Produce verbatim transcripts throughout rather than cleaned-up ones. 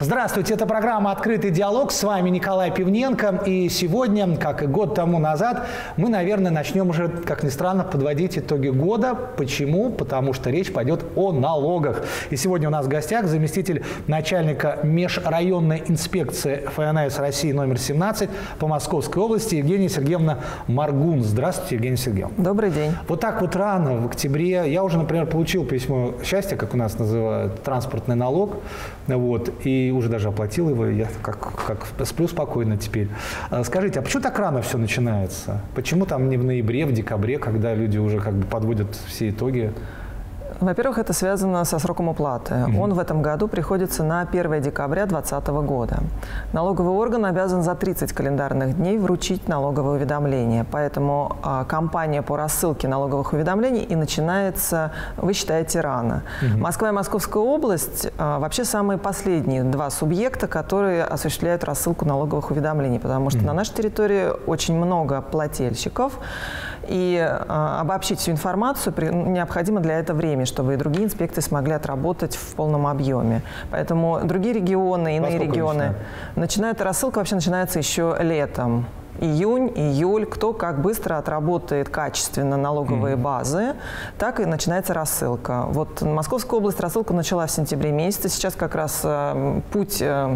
Здравствуйте, это программа «Открытый диалог». С вами Николай Пивненко. И сегодня, как и год тому назад, мы, наверное, начнем уже, как ни странно, подводить итоги года. Почему? Потому что речь пойдет о налогах. И сегодня у нас в гостях заместитель начальника межрайонной инспекции эф эн эс России номер семнадцать по Московской области Евгения Сергеевна Маргун. Здравствуйте, Евгения Сергеевна. Добрый день. Вот так вот рано, в октябре, я уже, например, получил письмо счастья, как у нас называют, транспортный налог, вот, и уже даже оплатил его, я как, как сплю спокойно теперь. Скажите, а почему так рано все начинается? Почему там не в ноябре, в декабре, когда люди уже как бы подводят все итоги? Во-первых, это связано со сроком уплаты. Mm-hmm. Он в этом году приходится на первое декабря две тысячи двадцатого года. Налоговый орган обязан за тридцать календарных дней вручить налоговое уведомление. Поэтому а, кампания по рассылке налоговых уведомлений и начинается, вы считаете, рано. Mm-hmm. Москва и Московская область а, вообще самые последние два субъекта, которые осуществляют рассылку налоговых уведомлений, потому что mm-hmm. на нашей территории очень много плательщиков. И а, обобщить всю информацию при, необходимо для этого время, чтобы и другие инспекции смогли отработать в полном объеме. Поэтому другие регионы, иные регионы начинают? начинают рассылка, вообще начинается еще летом. Июнь, июль, кто как быстро отработает качественно налоговые mm-hmm. базы, так и начинается рассылка. Вот Московская область рассылка начала в сентябре месяце, сейчас как раз э, путь... Э,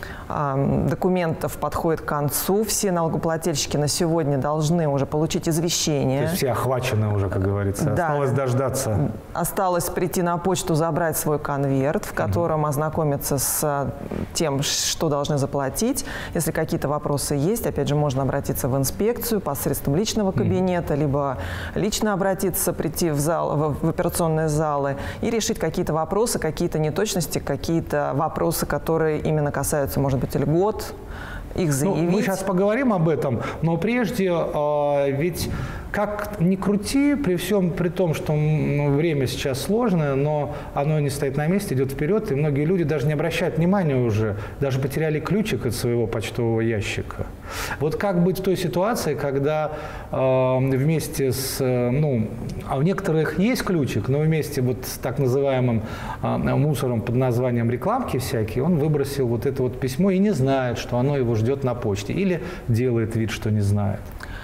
документов подходит к концу. Все налогоплательщики на сегодня должны уже получить извещение. То есть все охвачены уже, как говорится. Да. Осталось дождаться. Осталось прийти на почту, забрать свой конверт, в котором mm-hmm. ознакомиться с тем, что должны заплатить. Если какие-то вопросы есть, опять же, можно обратиться в инспекцию посредством личного кабинета, mm-hmm. либо лично обратиться, прийти в, зал, в, в операционные залы и решить какие-то вопросы, какие-то неточности, какие-то вопросы, которые именно касаются, может быть, льгот, их заявить. Ну, мы сейчас поговорим об этом, но прежде, э, ведь как ни крути, при всем при том, что ну, время сейчас сложное, но оно не стоит на месте, идет вперед, и многие люди даже не обращают внимания уже, даже потеряли ключик от своего почтового ящика. Вот как быть в той ситуации, когда э, вместе с, э, ну, а у некоторых есть ключик, но вместе вот с так называемым э, мусором под названием рекламки всякие, он выбросил вот это вот письмо и не знает, что оно его ждет на почте, или делает вид, что не знает.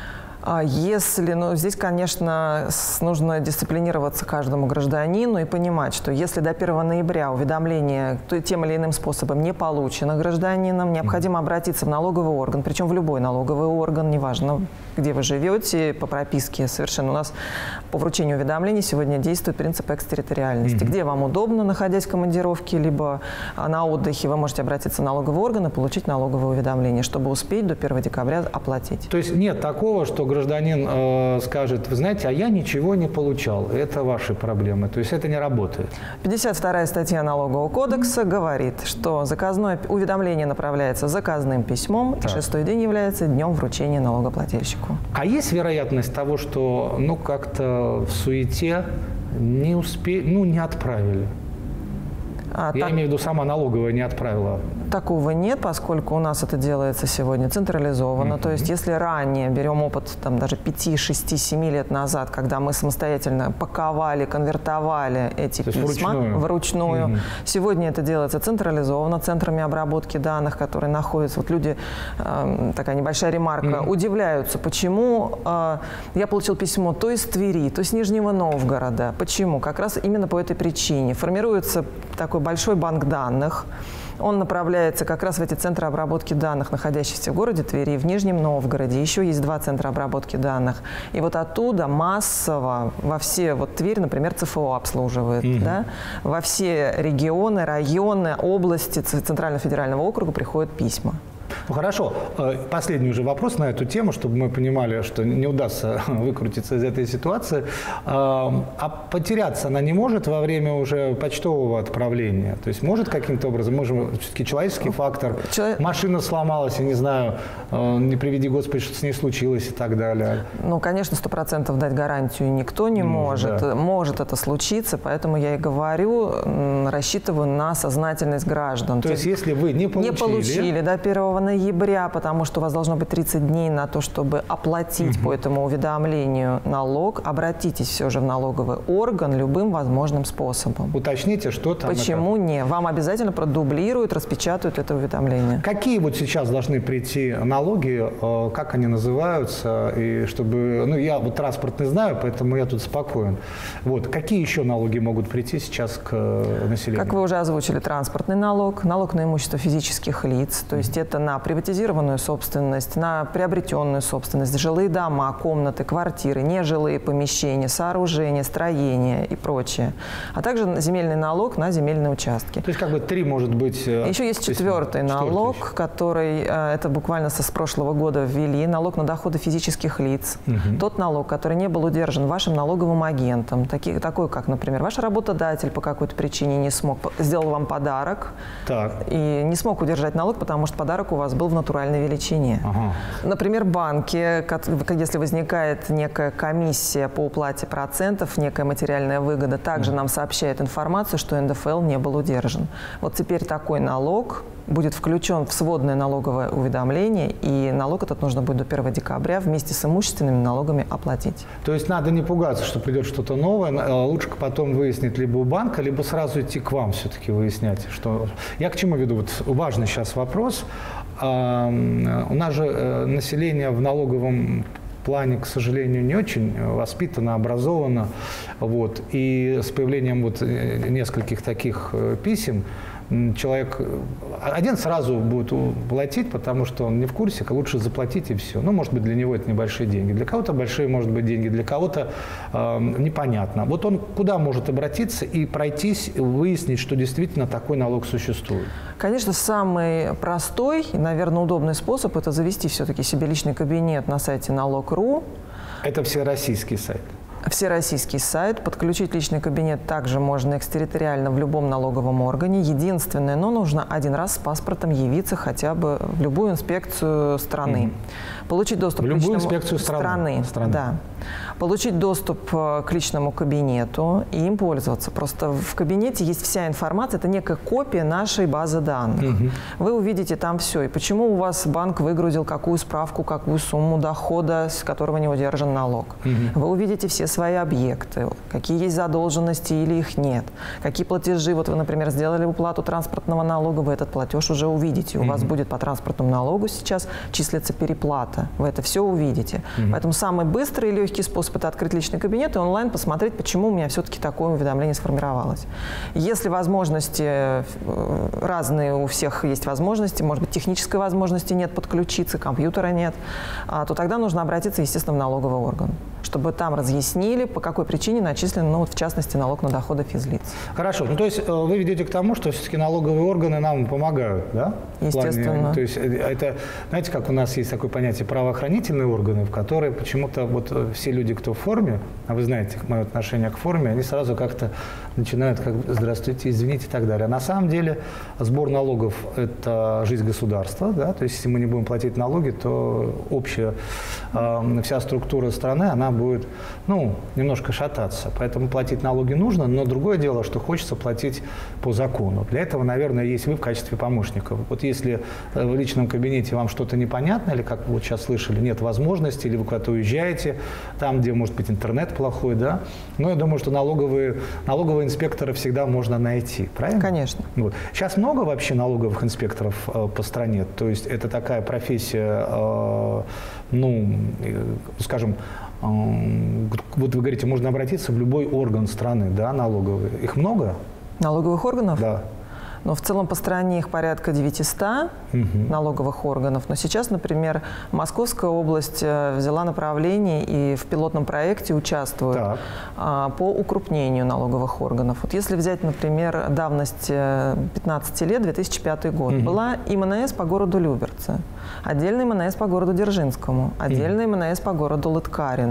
Если, ну, здесь, конечно, нужно дисциплинироваться каждому гражданину и понимать, что если до первого ноября уведомление тем или иным способом не получено гражданином, необходимо обратиться в налоговый орган, причем в любой налоговый орган, неважно, где вы живете, по прописке совершенно. У нас по вручению уведомлений сегодня действует принцип экстерриториальности. Mm-hmm. Где вам удобно, находясь в командировке, либо на отдыхе, вы можете обратиться в налоговый орган и получить налоговое уведомление, чтобы успеть до первого декабря оплатить. То есть нет такого, что гражданин э, скажет, вы знаете, а я ничего не получал, это ваши проблемы, то есть это не работает. пятьдесят вторая статья Налогового кодекса говорит, что заказное уведомление направляется заказным письмом, так. и шестой день является днем вручения налогоплательщику. А есть вероятность того, что ну как-то в суете не успели, ну не отправили? А, Я так... имею в виду, сама налоговая не отправила. Такого нет, поскольку у нас это делается сегодня централизованно. Mm-hmm. То есть если ранее, берем опыт там, даже пяти, шести, семи лет назад, когда мы самостоятельно паковали, конвертовали эти То письма вручную, вручную mm-hmm. сегодня это делается централизованно, центрами обработки данных, которые находятся. Вот люди, э, такая небольшая ремарка, mm-hmm. удивляются, почему э, я получил письмо то из Твери, то из Нижнего Новгорода. Почему? Как раз именно по этой причине. Формируется такой большой банк данных. Он направляется как раз в эти центры обработки данных, находящиеся в городе Твери и в Нижнем Новгороде. Еще есть два центра обработки данных. И вот оттуда массово во все, вот Тверь, например, цэ эф о обслуживает, mm-hmm. да, во все регионы, районы, области Центрального федерального округа приходят письма. Ну хорошо, последний уже вопрос на эту тему, чтобы мы понимали, что не удастся выкрутиться из этой ситуации. А потеряться она не может во время уже почтового отправления? То есть может каким-то образом, может, все-таки человеческий фактор, Чело... машина сломалась, я не знаю, не приведи Господи, что с ней случилось и так далее. Ну, конечно, сто процентов дать гарантию никто не может. Может, да. может это случиться, поэтому я и говорю, рассчитываю на сознательность граждан. То есть если вы не получили... Не получили до первого ноября, потому что у вас должно быть тридцать дней на то, чтобы оплатить угу. по этому уведомлению налог, обратитесь все же в налоговый орган любым возможным способом. Уточните, что там. Почему это... не? Вам обязательно продублируют, распечатают это уведомление. Какие вот сейчас должны прийти налоги, как они называются, и чтобы, ну я вот транспортный знаю, поэтому я тут спокоен. Вот какие еще налоги могут прийти сейчас к населению? Как вы уже озвучили, транспортный налог, налог на имущество физических лиц, то есть это на приватизированную собственность, на приобретенную собственность, жилые дома, комнаты, квартиры, нежилые помещения, сооружения, строения и прочее. А также земельный налог на земельные участки. То есть как бы три может быть... Еще есть четвертый налог, еще? который, это буквально с прошлого года ввели, налог на доходы физических лиц. Угу. Тот налог, который не был удержан вашим налоговым агентом, такие, такой как, например, ваш работодатель по какой-то причине не смог, сделал вам подарок так. и не смог удержать налог, потому что подарок у вас был в натуральной величине. Ага. Например, банки, если возникает некая комиссия по уплате процентов, некая материальная выгода, также mm. нам сообщает информацию, что эн дэ эф эл не был удержан. Вот теперь такой налог будет включен в сводное налоговое уведомление, и налог этот нужно будет до первого декабря вместе с имущественными налогами оплатить. То есть надо не пугаться, что придет что-то новое, лучше потом выяснить либо у банка, либо сразу идти к вам все-таки выяснять. Что... Я к чему веду? Вот важный сейчас вопрос. А, у нас же население в налоговом плане, к сожалению, не очень воспитано, образовано. Вот. И с появлением вот нескольких таких писем человек один сразу будет платить, потому что он не в курсе, лучше заплатить и все. Ну, может быть, для него это небольшие деньги. Для кого-то большие, может быть, деньги, для кого-то э, непонятно. Вот он куда может обратиться и пройтись, выяснить, что действительно такой налог существует? Конечно, самый простой и, наверное, удобный способ – это завести все-таки себе личный кабинет на сайте налог точка ру. Это всероссийский сайт. Всероссийский сайт. Подключить личный кабинет также можно экстерриториально в любом налоговом органе. Единственное, но нужно один раз с паспортом явиться хотя бы в любую инспекцию страны. Mm-hmm. Получить доступ в к любую личному... инспекцию страны. страны. страны. Да. Получить доступ к личному кабинету и им пользоваться. Просто в кабинете есть вся информация, это некая копия нашей базы данных. Mm-hmm. Вы увидите там все. И почему у вас банк выгрузил какую справку, какую сумму дохода, с которого не удержан налог. Mm-hmm. Вы увидите все свои объекты, какие есть задолженности или их нет, какие платежи. Вот вы, например, сделали уплату транспортного налога, вы этот платеж уже увидите. Mm-hmm. У вас будет по транспортному налогу сейчас числится переплата. Вы это все увидите. Mm-hmm. Поэтому самый быстрый и легкий способ – это открыть личный кабинет и онлайн посмотреть, почему у меня все-таки такое уведомление сформировалось. Если возможности разные, у всех есть возможности, может быть, технической возможности нет подключиться, компьютера нет, то тогда нужно обратиться, естественно, в налоговый орган, чтобы там разъяснили, по какой причине начислен, ну, вот, в частности, налог на доходы физлиц. Хорошо. Ну, то есть вы ведете к тому, что все-таки налоговые органы нам помогают, да? Естественно. То есть это, знаете, как у нас есть такое понятие правоохранительные органы, в которые почему-то вот все люди, кто в форме, а вы знаете мое отношение к форме, они сразу как-то начинают как «здравствуйте, извините» и так далее. А на самом деле сбор налогов – это жизнь государства, да? То есть если мы не будем платить налоги, то общая э, вся структура страны, она будет, ну, немножко шататься. Поэтому платить налоги нужно, но другое дело, что хочется платить по закону. Для этого, наверное, есть вы в качестве помощников. Вот если в личном кабинете вам что-то непонятно, или, как вы вот сейчас слышали, нет возможности, или вы куда-то уезжаете, там, где, может быть, интернет плохой, да, но я думаю, что налоговые, налоговые инспекторы всегда можно найти, правильно? Конечно. Вот. Сейчас много вообще налоговых инспекторов э, по стране? То есть это такая профессия, э, ну, э, скажем, э, вот вы говорите, можно обратиться в любой орган страны, да, налоговый. Их много? Налоговых органов? Да. Но в целом по стране их порядка девятисот угу. налоговых органов. Но сейчас, например, Московская область взяла направление и в пилотном проекте участвует а, по укрупнению налоговых органов. Вот если взять, например, давность пятнадцати лет, две тысячи пятый год, угу. была эм эн эс по городу Люберцы, отдельный эм эн эс по городу Дзержинскому, отдельный эм эн эс по городу Лыткарино.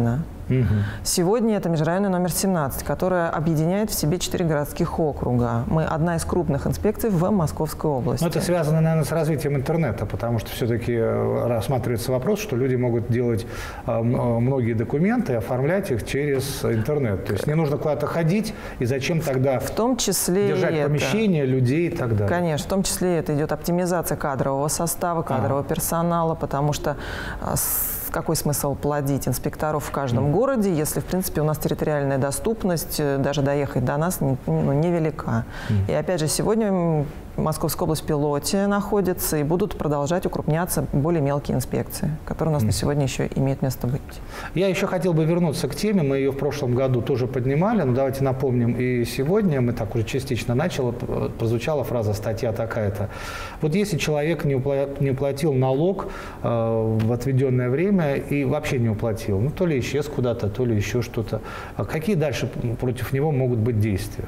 Угу. Сегодня это межрайонный номер семнадцать, которая объединяет в себе четыре городских округа. Мы одна из крупных инспекций в Московской области. Но это связано, наверное, с развитием интернета, потому что все-таки рассматривается вопрос, что люди могут делать многие документы, оформлять их через интернет. То есть не нужно куда-то ходить, и зачем тогда в том числе держать это, помещения, людей и так далее. Конечно, в том числе это идет оптимизация кадрового состава, кадрового а. персонала, потому что какой смысл плодить инспекторов в каждом mm. городе, если, в принципе, у нас территориальная доступность, даже доехать до нас, ну, невелика. Mm. И, опять же, сегодня Московская область в пилоте находится, и будут продолжать укрупняться более мелкие инспекции, которые у нас mm. на сегодня еще имеют место быть. Я еще хотел бы вернуться к теме, мы ее в прошлом году тоже поднимали, но давайте напомним, и сегодня мы так уже частично начали, прозвучала фраза «статья такая-то». Вот если человек не уплатил налог э, в отведенное время, и вообще не уплатил. Ну, то ли исчез куда-то, то ли еще что-то. А какие дальше против него могут быть действия?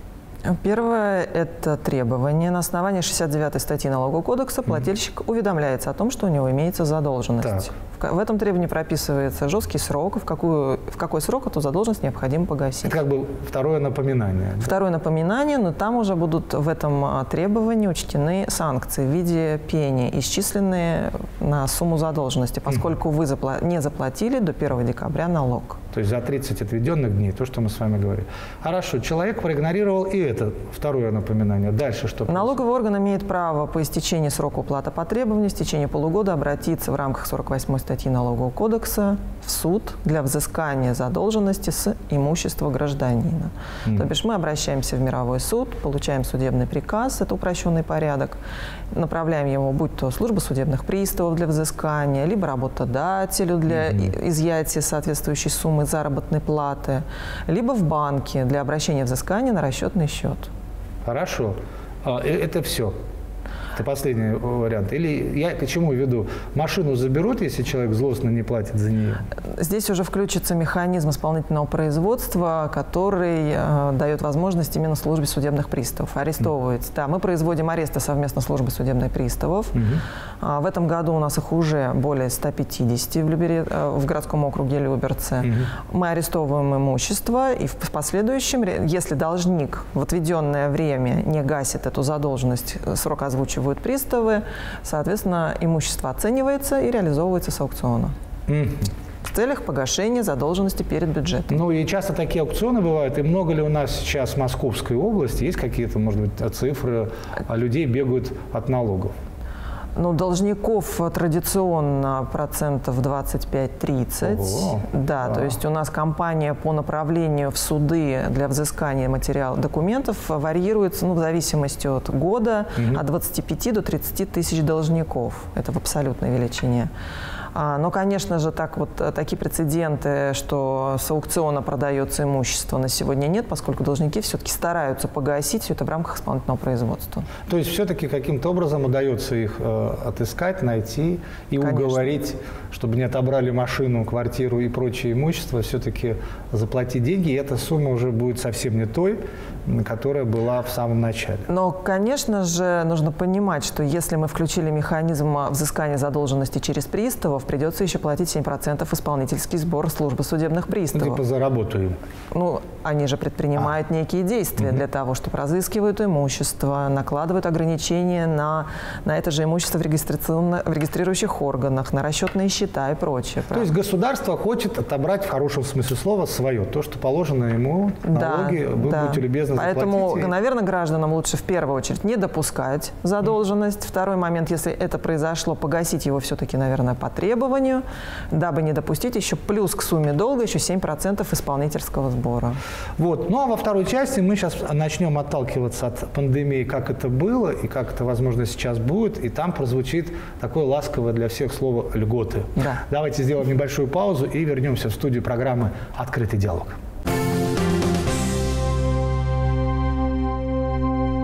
Первое – это требование. На основании шестьдесят девятой статьи Налогового кодекса плательщик mm-hmm. уведомляется о том, что у него имеется задолженность. Так. В этом требовании прописывается жесткий срок, в, какую, в какой срок эту задолженность необходимо погасить. Это как бы второе напоминание. Второе напоминание, но там уже будут в этом требовании учтены санкции в виде пени, исчисленные на сумму задолженности, поскольку mm-hmm. вы запла- не заплатили до первого декабря налог. То есть за тридцать отведенных дней, то, что мы с вами говорили. Хорошо, человек проигнорировал и это второе напоминание. Дальше что? Налоговый орган имеет право по истечении срока уплаты по требованию, в течение полугода обратиться в рамках сорок восьмой статьи Налогового кодекса в суд для взыскания задолженности с имущества гражданина. Mm. То бишь мы обращаемся в мировой суд, получаем судебный приказ, это упрощенный порядок, направляем его, будь то служба судебных приставов для взыскания, либо работодателю для mm-hmm. изъятия соответствующей суммы заработной платы, либо в банке для обращения взыскания на расчетный счет. Хорошо. Это все. Это последний вариант. Или я к чему веду? Машину заберут, если человек злостно не платит за нее? Здесь уже включится механизм исполнительного производства, который э, дает возможность именно службе судебных приставов арестовывать. Mm. Да, мы производим аресты совместно с службой судебных приставов. Mm-hmm. А, в этом году у нас их уже более ста пятидесяти в, Любере, э, в городском округе Люберцы. Mm-hmm. Мы арестовываем имущество, и в последующем, если должник в отведенное время не гасит эту задолженность, срок озвучивает приставы, соответственно, имущество оценивается и реализовывается с аукциона. Mm-hmm. В целях погашения задолженности перед бюджетом. Ну и часто такие аукционы бывают. И много ли у нас сейчас в Московской области есть какие-то, может быть, цифры, а людей бегают от налогов? Ну, должников традиционно процентов двадцать пять - тридцать. Ого. Да, а. То есть у нас кампания по направлению в суды для взыскания материалов документов варьируется, ну, в зависимости от года, угу. от двадцати пяти до тридцати тысяч должников. Это в абсолютной величине. Но, конечно же, так вот, такие прецеденты, что с аукциона продается имущество, на сегодня нет, поскольку должники все-таки стараются погасить все это в рамках исполнительного производства. То есть все-таки каким-то образом удается их э, отыскать, найти и конечно. Уговорить, чтобы не отобрали машину, квартиру и прочее имущество, все-таки заплатить деньги, и эта сумма уже будет совсем не той, которая была в самом начале. Но, конечно же, нужно понимать, что если мы включили механизм взыскания задолженности через приставов, придется еще платить семь процентов исполнительский сбор службы судебных приставов. Ну, типа за работу им. Ну, они же предпринимают а. некие действия угу. для того, чтобы разыскивают имущество, накладывают ограничения на, на это же имущество в, регистрационно, в регистрирующих органах, на расчетные счета и прочее. То есть государство хочет отобрать в хорошем смысле слова свое, то, что положено ему, налоги, да, вы да. будете любезны заплатить. Поэтому, наверное, гражданам лучше в первую очередь не допускать задолженность. Mm. Второй момент, если это произошло, погасить его все-таки, наверное, по требованию, дабы не допустить еще плюс к сумме долга еще семь процентов исполнительского сбора. Вот. Ну а во второй части мы сейчас начнем отталкиваться от пандемии, как это было и как это, возможно, сейчас будет. И там прозвучит такое ласковое для всех слово «льготы». Да. Давайте сделаем небольшую паузу и вернемся в студию программы «Открытый диалог». Это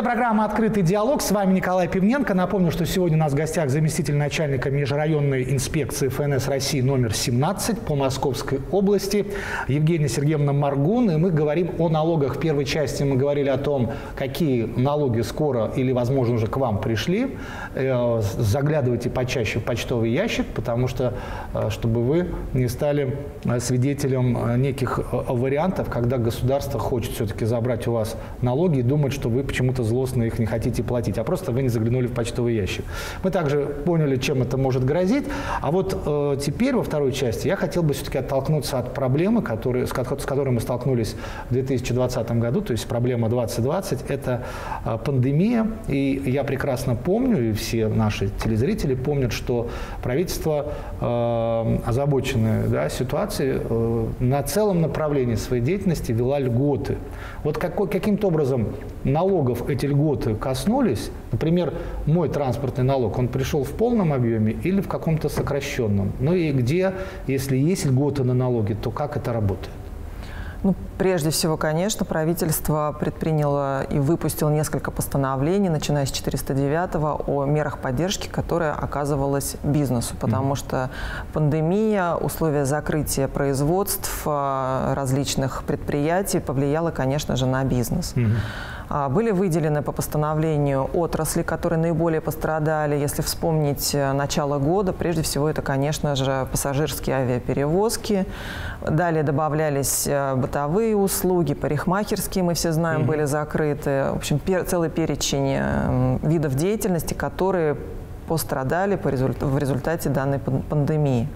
программа «Открытый диалог». С вами Николай Пивненко. Напомню, что сегодня у нас в гостях заместитель начальника межрайонной инспекции эф эн эс России номер семнадцать по Московской области Евгения Сергеевна Моргун. И мы говорим о налогах. В первой части мы говорили о том, какие налоги скоро или, возможно, уже к вам пришли. Заглядывайте почаще в почтовый ящик, потому что, чтобы вы не стали свидетелем неких вариантов, когда государство хочет все-таки забрать у вас налоги и думать, что вы почему-то злостно их не хотите платить, а просто вы не заглянули в почтовый ящик. Мы также поняли, чем это может грозить. А вот э, теперь, во второй части, я хотел бы все-таки оттолкнуться от проблемы, которые, с, с которой мы столкнулись в две тысячи двадцатом году, то есть проблема двадцать двадцать, это э, пандемия. И я прекрасно помню, и все наши телезрители помнят, что правительство, э, озабоченное да, ситуацией, э, на целом направлении своей деятельности вела льготы. Вот какой, каким-то образом налогов эти льготы коснулись? Например, мой транспортный налог, он пришел в полном объеме или в каком-то сокращенном? Ну и где, если есть льготы на налоги, то как это работает? Ну, прежде всего, конечно, правительство предприняло и выпустило несколько постановлений, начиная с четыреста девятого, о мерах поддержки, которые оказывалась бизнесу, потому mm-hmm. что пандемия, условия закрытия производств различных предприятий повлияла, конечно же, на бизнес. Mm-hmm. Были выделены по постановлению отрасли, которые наиболее пострадали. Если вспомнить начало года, прежде всего это, конечно же, пассажирские авиаперевозки. Далее добавлялись бытовые услуги, парикмахерские, мы все знаем, mm-hmm. были закрыты. В общем, пер, целый перечень видов деятельности, которые пострадали по результ, в результате данной пандемии.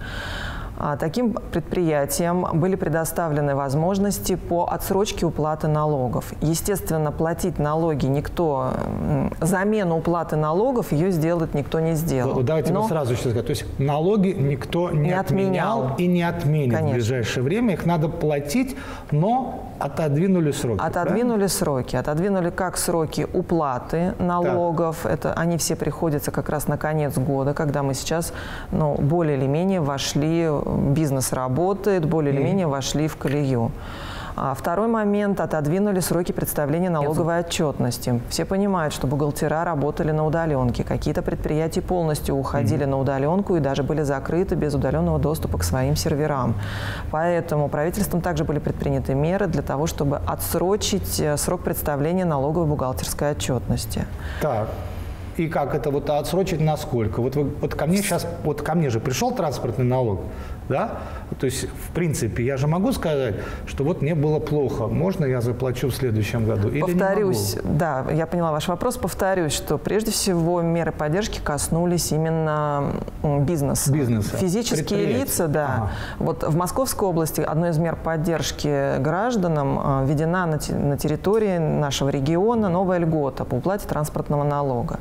Таким предприятиям были предоставлены возможности по отсрочке уплаты налогов. Естественно, платить налоги никто, замену уплаты налогов ее сделать никто не сделал. Давайте мы сразу сейчас скажем. То есть налоги никто не, не отменял, отменял и не отменит Конечно. В ближайшее время. Их надо платить, но отодвинули сроки. Отодвинули правильно? сроки. Отодвинули как сроки уплаты налогов. Так. Это, они все приходятся как раз на конец года, когда мы сейчас ну, более или менее вошли, бизнес работает, более mm. или менее вошли в колею. А второй момент – отодвинули сроки представления налоговой отчетности. Все понимают, что бухгалтера работали на удаленке. Какие-то предприятия полностью уходили mm-hmm. на удаленку и даже были закрыты без удаленного доступа к своим серверам. Поэтому правительством также были предприняты меры для того, чтобы отсрочить срок представления налоговой бухгалтерской отчетности. Так. И как это вот отсрочить насколько? Вот, вы, вот ко мне сейчас, вот ко мне же пришел транспортный налог, да? То есть, в принципе, я же могу сказать, что вот мне было плохо, можно я заплачу в следующем году? Или Повторюсь, да, я поняла ваш вопрос, повторюсь, что прежде всего меры поддержки коснулись именно бизнеса. Бизнеса. Физические лица, да. Ага. Вот в Московской области одной из мер поддержки гражданам введена на, на территории нашего региона новая льгота по уплате транспортного налога.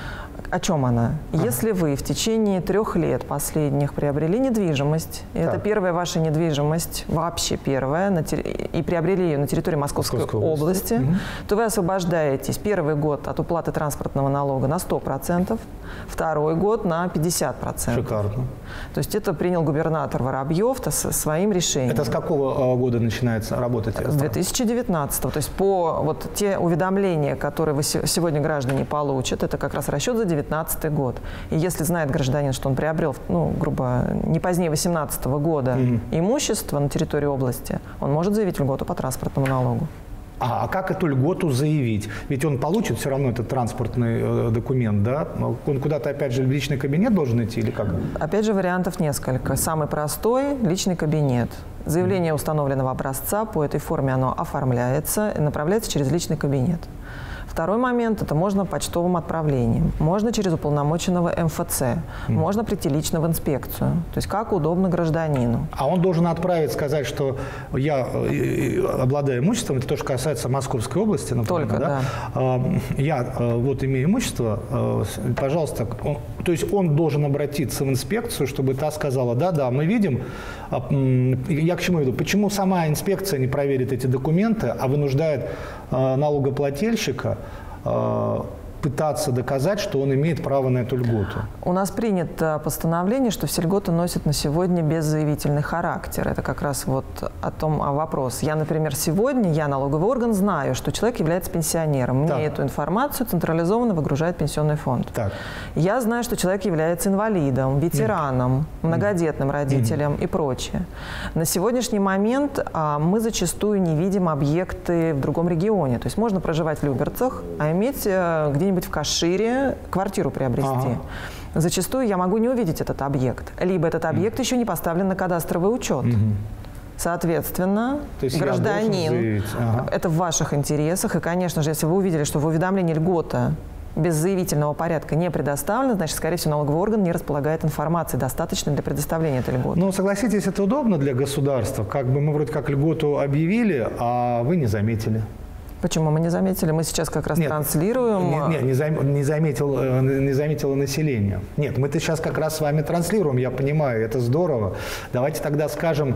О чем она? А. Если вы в течение трех лет последних приобрели недвижимость, и это первая ваша недвижимость, вообще первая, на терри... и приобрели ее на территории Московской, Московской области, области угу. то вы освобождаетесь первый год от уплаты транспортного налога на сто процентов, второй год на пятьдесят процентов. Шикарно. То есть это принял губернатор Воробьев со своим решением. Это с какого года начинается работать? С две тысячи девятнадцатого. То есть по вот те уведомления, которые вы сегодня граждане получат, это как раз расчет за две тысячи девятнадцатый год. И если знает гражданин, что он приобрел, ну, грубо, не позднее две тысячи восемнадцатого года mm-hmm. имущество на территории области, он может заявить льготу по транспортному налогу. А, а как эту льготу заявить? Ведь он получит все равно этот транспортный э, документ, да? Он куда-то, опять же, в личный кабинет должен идти или как? Опять же, вариантов несколько. Самый простой – личный кабинет. Заявление установленного образца, по этой форме оно оформляется и направляется через личный кабинет. Второй момент – это можно почтовым отправлением, можно через уполномоченного эм эф цэ, mm. можно прийти лично в инспекцию. То есть как удобно гражданину. А он должен отправить, сказать, что я обладаю имуществом, это то, что касается Московской области, например. Только, да? Да. Я вот имею имущество, пожалуйста, он, то есть он должен обратиться в инспекцию, чтобы та сказала, да-да, мы видим, я к чему веду, почему сама инспекция не проверит эти документы, а вынуждает налогоплательщика пытаться доказать, что он имеет право на эту льготу? У нас принято постановление, что все льготы носят на сегодня беззаявительный характер. Это как раз вот о том о вопрос. Я, например, сегодня, я налоговый орган, знаю, что человек является пенсионером. Мне так. эту информацию централизованно выгружает пенсионный фонд. Так. Я знаю, что человек является инвалидом, ветераном, mm. многодетным родителем mm. и прочее. На сегодняшний момент а, мы зачастую не видим объекты в другом регионе. То есть можно проживать в Люберцах, а иметь а, где-нибудь в Кашире квартиру приобрести. Ага. Зачастую я могу не увидеть этот объект. Либо этот объект mm. еще не поставлен на кадастровый учет. Mm-hmm. Соответственно, гражданин, ага. это в ваших интересах. И, конечно же, если вы увидели, что в уведомлении льгота без заявительного порядка не предоставлено, значит, скорее всего, налоговый орган не располагает информацией, достаточной для предоставления этой льготы. Ну, согласитесь, это удобно для государства. Как бы мы вроде как льготу объявили, а вы не заметили. Почему мы не заметили? Мы сейчас как раз нет, транслируем. Нет, нет не, зам, не, заметил, не заметило население. Нет, мы-то сейчас как раз с вами транслируем, я понимаю, это здорово. Давайте тогда скажем,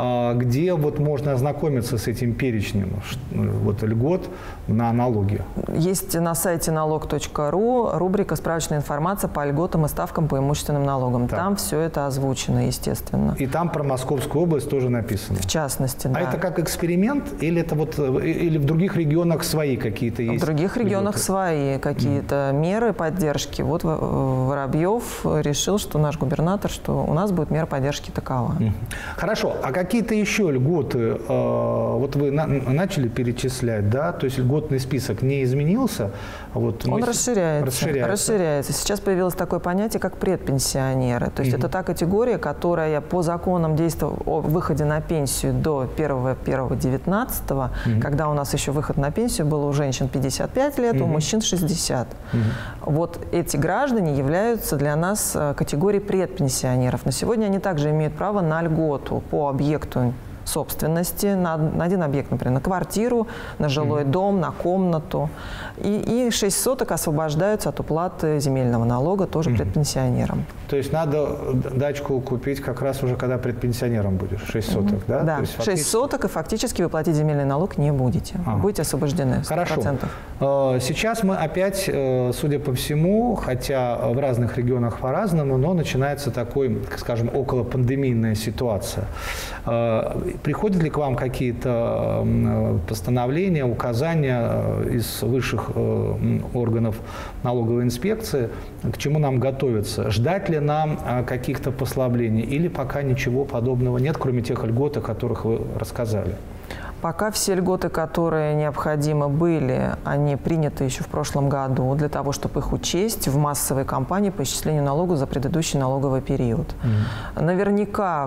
где вот можно ознакомиться с этим перечнем вот, льгот на налоги. Есть на сайте налог точка ру рубрика «Справочная информация по льготам и ставкам по имущественным налогам». Так. Там все это озвучено, естественно. И там про Московскую область тоже написано? В частности, да. А это как эксперимент или, это вот, или в других регионах? В регионах свои какие-то есть? В других регионах льготы? Свои какие-то mm. меры поддержки. Вот Воробьев решил, что наш губернатор, что у нас будет мера поддержки такова. Mm. Хорошо. А какие-то еще льготы, э, вот вы на, начали перечислять, да? То есть льготный список не изменился? Вот, Он мы... расширяется, расширяется. расширяется. Сейчас появилось такое понятие, как предпенсионеры. То есть mm-hmm. это та категория, которая по законам действия о выходе на пенсию до первого первого девятнадцатого, mm-hmm. когда у нас еще выход на пенсию было у женщин пятьдесят пять лет, mm-hmm. у мужчин шестьдесят. Mm-hmm. Вот эти граждане являются для нас категорией предпенсионеров. На сегодня они также имеют право на льготу по объекту собственности, на, на один объект, например, на квартиру, на жилой mm-hmm. дом, на комнату. И, и шесть соток освобождаются от уплаты земельного налога тоже mm-hmm. предпенсионерам. То есть надо дачку купить как раз уже, когда предпенсионером будешь, шесть соток, mm-hmm. да? Да, То есть шесть фактически... соток, и фактически вы платить земельный налог не будете. Ага. Будете освобождены сто процентов. Хорошо. Сейчас мы опять, судя по всему, хотя в разных регионах по-разному, но начинается такой, скажем, околопандемийная ситуация. Приходят ли к вам какие-то постановления, указания из высших органов налоговой инспекции, к чему нам готовиться? Ждать ли нам каких-то послаблений или пока ничего подобного нет, кроме тех льгот, о которых вы рассказали? Пока все льготы, которые необходимы были, они приняты еще в прошлом году для того, чтобы их учесть в массовой кампании по исчислению налога за предыдущий налоговый период. Mm-hmm. Наверняка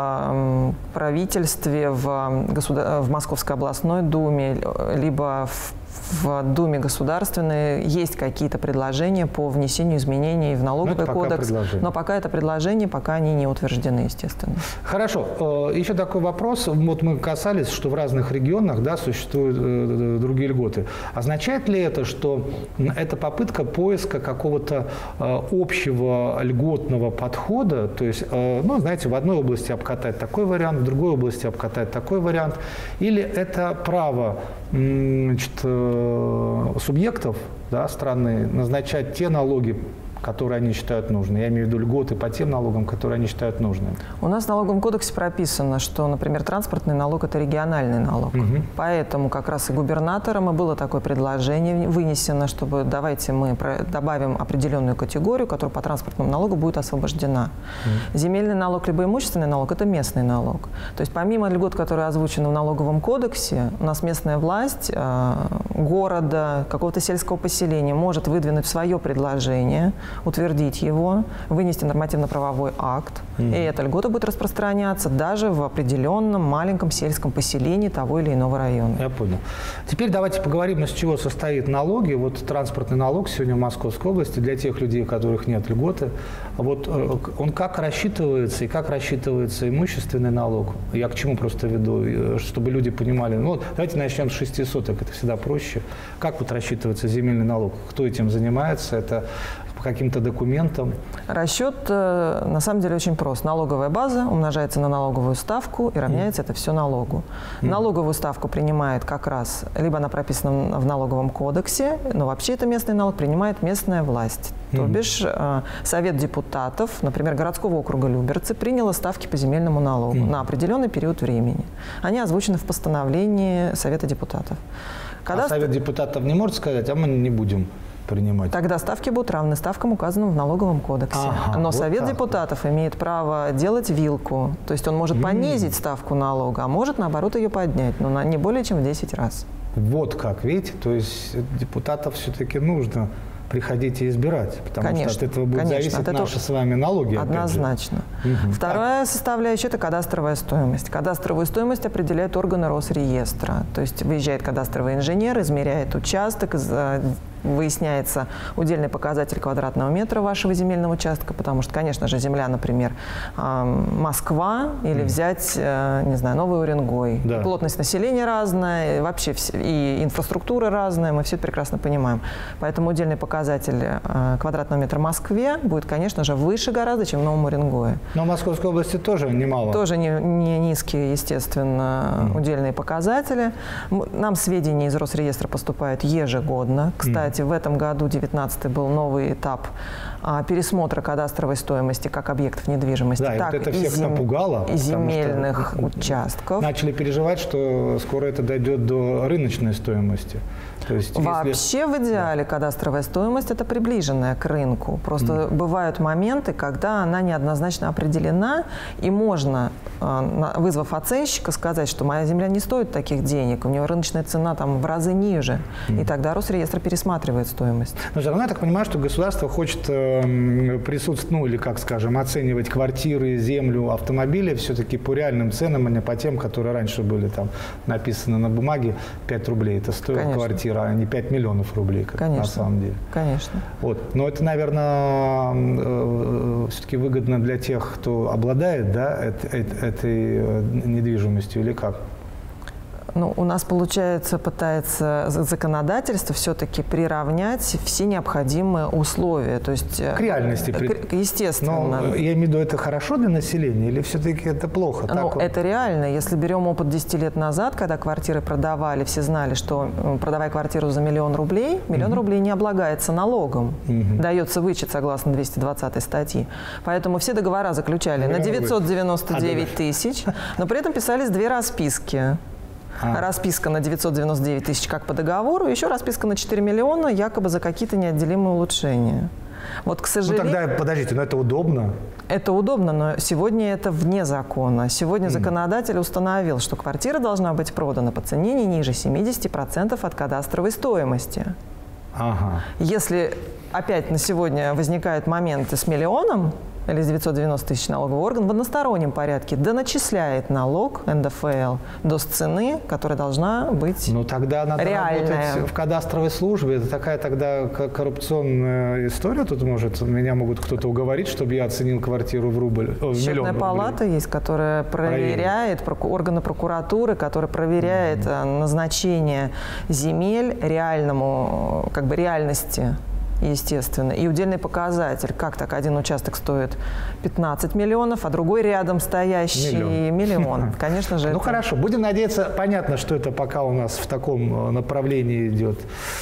в правительстве, в, государ... в Московской областной думе, либо в в Думе государственной есть какие-то предложения по внесению изменений в налоговый но кодекс, но пока это предложение, пока они не утверждены, естественно. Хорошо. Еще такой вопрос. Вот мы касались, что в разных регионах, да, существуют другие льготы. Означает ли это, что это попытка поиска какого-то общего льготного подхода, то есть, ну, знаете, в одной области обкатать такой вариант, в другой области обкатать такой вариант, или это право, значит, субъектов, да, страны назначать те налоги, которые они считают нужными. Я имею в виду льготы по тем налогам, которые они считают нужными. У нас в налоговом кодексе прописано, что, например, транспортный налог – это региональный налог. Угу. Поэтому как раз и губернаторам и было такое предложение вынесено, чтобы давайте мы добавим определенную категорию, которая по транспортному налогу будет освобождена. Угу. Земельный налог либо имущественный налог – это местный налог. То есть помимо льгот, которые озвучены в налоговом кодексе, у нас местная власть э, города, какого-то сельского поселения может выдвинуть свое предложение, утвердить его, вынести нормативно-правовой акт, mm-hmm. и эта льгота будет распространяться даже в определенном маленьком сельском поселении того или иного района. Я понял. Теперь давайте поговорим, из чего состоит налоги. Вот транспортный налог сегодня в Московской области для тех людей, у которых нет льготы. Вот он как рассчитывается и как рассчитывается имущественный налог? Я к чему просто веду, чтобы люди понимали. Ну, давайте начнем с шести соток, это всегда проще. Как вот рассчитывается земельный налог? Кто этим занимается? Это по каким-то документам? Расчет на самом деле очень прост. Налоговая база умножается на налоговую ставку и равняется mm. это все налогу. Mm. Налоговую ставку принимает как раз, либо она прописана в налоговом кодексе, но вообще это местный налог принимает местная власть. Mm. То бишь Совет депутатов, например, городского округа Люберцы, приняла ставки по земельному налогу mm. на определенный период времени. Они озвучены в постановлении Совета депутатов. Когда а Совет депутатов не может сказать, а мы не будем принимать? Тогда ставки будут равны ставкам, указанным в налоговом кодексе. Ага, Но вот Совет так депутатов вот. имеет право делать вилку. То есть он может mm. понизить ставку налога, а может, наоборот, ее поднять, но на не более чем в десять раз. Вот как, видите? То есть депутатов все-таки нужно приходить и избирать, потому конечно, что от этого будет конечно, зависеть от наши с вами налоги. Однозначно. Угу. Вторая составляющая – это кадастровая стоимость. Кадастровую стоимость определяют органы Росреестра. То есть выезжает кадастровый инженер, измеряет участок, выясняется удельный показатель квадратного метра вашего земельного участка, потому что, конечно же, земля, например, Москва или взять, не знаю, Новый Уренгой. Да. Плотность населения разная, вообще и инфраструктура разная, мы все это прекрасно понимаем. Поэтому удельный показатель квадратного метра в Москве будет, конечно же, выше гораздо, чем в Новом Уренгое. Но в Московской области тоже немало. Тоже не, не низкие, естественно, mm. удельные показатели. Нам сведения из Росреестра поступают ежегодно. Кстати, в этом году, девятнадцатый, был новый этап а, пересмотра кадастровой стоимости как объектов недвижимости, да, так вот это и, всех зем... напугало, и земельных участков. Начали переживать, что скоро это дойдет до рыночной стоимости. То есть, вообще если... в идеале да. кадастровая стоимость – это приближенная к рынку. Просто mm. бывают моменты, когда она неоднозначно определена, и можно, вызвав оценщика, сказать, что моя земля не стоит таких денег, у нее рыночная цена там в разы ниже, mm. и тогда Росреестр пересматривает стоимость. Но все равно я так понимаю, что государство хочет э, присутствовать, ну или, как скажем, оценивать квартиры, землю, автомобили все-таки по реальным ценам, а не по тем, которые раньше были там написаны на бумаге, пять рублей это стоит Конечно. квартира, а не пять миллионов рублей, как Конечно. на самом деле. Конечно. Вот. Но это, наверное, все-таки выгодно для тех, кто обладает, да, этой недвижимостью, или как? Ну, у нас, получается, пытается законодательство все-таки приравнять все необходимые условия. То есть, к реальности. К, естественно. Но я имею в виду, это хорошо для населения или все-таки это плохо? Ну, так это реально. Если берем опыт десяти лет назад, когда квартиры продавали, все знали, что продавая квартиру за миллион рублей, миллион uh-huh. рублей не облагается налогом. Uh-huh. Дается вычет согласно двести двадцатой статьи. Поэтому все договора заключали uh-huh. на девятьсот девяносто девять тысяч, но при этом писались две расписки. А. Расписка на девятьсот девяносто девять тысяч как по договору, еще расписка на четыре миллиона якобы за какие-то неотделимые улучшения. Вот, к сожалению... Ну тогда, подождите, но это удобно? Это удобно, но сегодня это вне закона. Сегодня mm. законодатель установил, что квартира должна быть продана по цене не ниже семидесяти процентов от кадастровой стоимости. Ага. Если опять на сегодня возникают моменты с миллионом, или с девятьсот девяносто тысяч налоговый орган в одностороннем порядке доначисляет налог эн дэ эф эл до цены, которая должна быть Ну тогда надо реальная. работать в кадастровой службе. Это такая тогда коррупционная история. Тут может, меня могут кто-то уговорить, чтобы я оценил квартиру в рубль. В Счетная палата есть, которая проверяет, проку, органы прокуратуры, которая проверяет mm-hmm. назначение земель реальному, как бы реальности. Естественно. И удельный показатель. Как так? Один участок стоит пятнадцать миллионов, а другой рядом стоящий миллион. миллион. Конечно же. Ну это... хорошо. Будем надеяться. Понятно, что это пока у нас в таком направлении идет.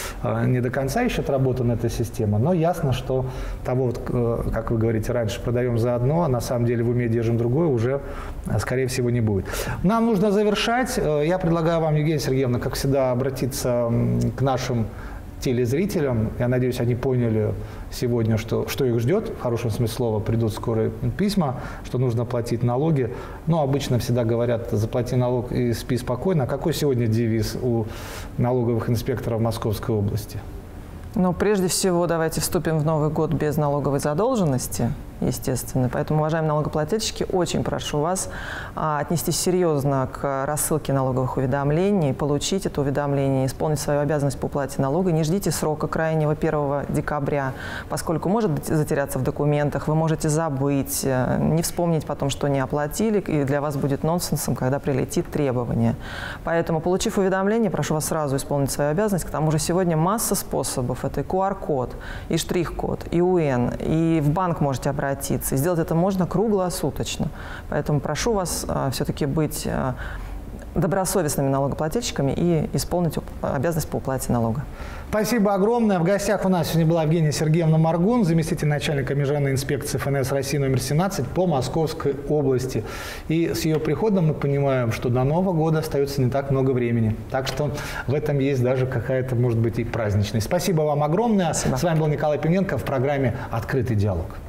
Не до конца еще отработана эта система. Но ясно, что того, вот, как вы говорите, раньше продаем за одно, а на самом деле в уме держим другое, уже, скорее всего, не будет. Нам нужно завершать. Я предлагаю вам, Евгения Сергеевна, как всегда, обратиться к нашим телезрителям. Я надеюсь, они поняли сегодня, что, что их ждет. В хорошем смысле слова придут скоро письма, что нужно платить налоги. Но обычно всегда говорят, заплати налог и спи спокойно. А какой сегодня девиз у налоговых инспекторов Московской области? Ну, прежде всего, давайте вступим в Новый год без налоговой задолженности. естественно. Поэтому, уважаемые налогоплательщики, очень прошу вас а, отнестись серьезно к рассылке налоговых уведомлений, получить это уведомление, исполнить свою обязанность по уплате налога. Не ждите срока крайнего первого декабря, поскольку может затеряться в документах, вы можете забыть, не вспомнить потом, что не оплатили, и для вас будет нонсенсом, когда прилетит требование. Поэтому, получив уведомление, прошу вас сразу исполнить свою обязанность. К тому же сегодня масса способов. Это и ку ар код, и штрих-код, и у эн, и в банк можете обратиться. И сделать это можно круглосуточно. Поэтому прошу вас а, все-таки быть а, добросовестными налогоплательщиками и исполнить обязанность по уплате налога. Спасибо огромное. В гостях у нас сегодня была Евгения Сергеевна Моргун, заместитель начальника Межрайонной инспекции эф эн эс России номер семнадцать по Московской области. И с ее приходом мы понимаем, что до Нового года остается не так много времени. Так что в этом есть даже какая-то, может быть, и праздничность. Спасибо вам огромное. Спасибо. С вами был Николай Пименко в программе «Открытый диалог».